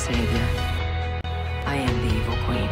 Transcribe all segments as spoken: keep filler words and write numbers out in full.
savior. I am the evil queen.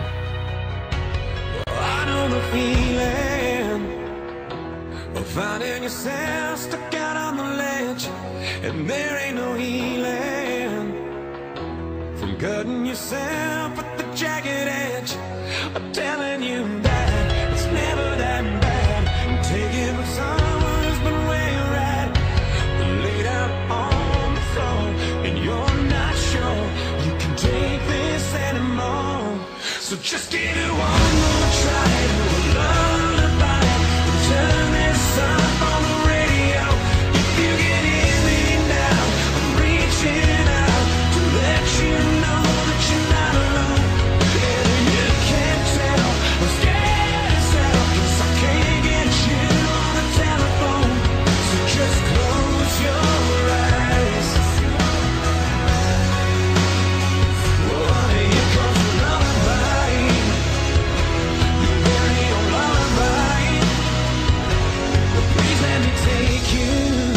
I know the feeling of finding yourself stuck out on the ledge, and there ain't no healing from cutting yourself at the jagged edge. I'm telling you that it's never that bad. I'm taking with someone who's been where you're at, laid out on the floor, and you're not sure you can take this anymore. So just give it one more try to a lullaby. Turn this up on the radio. If you can hear me now, I'm reaching out to let you know that you're not alone. And you can't tell I'm scared as hell, 'cause I can't get you on the telephone. So just close your eyes. Oh, here comes a lullaby, your very own lullaby. But please let me take you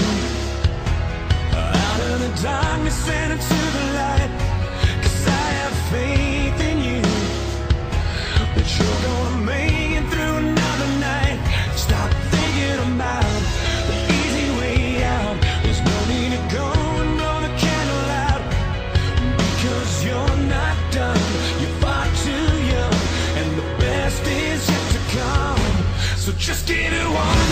out of the darkness and into the light, 'cause I have faith in you that you're gonna make it through another night. Stop thinking about the easy way out. There's no need to go and blow the candle out, because you're not done. You're far too young, and the best is yet to come. So just give it one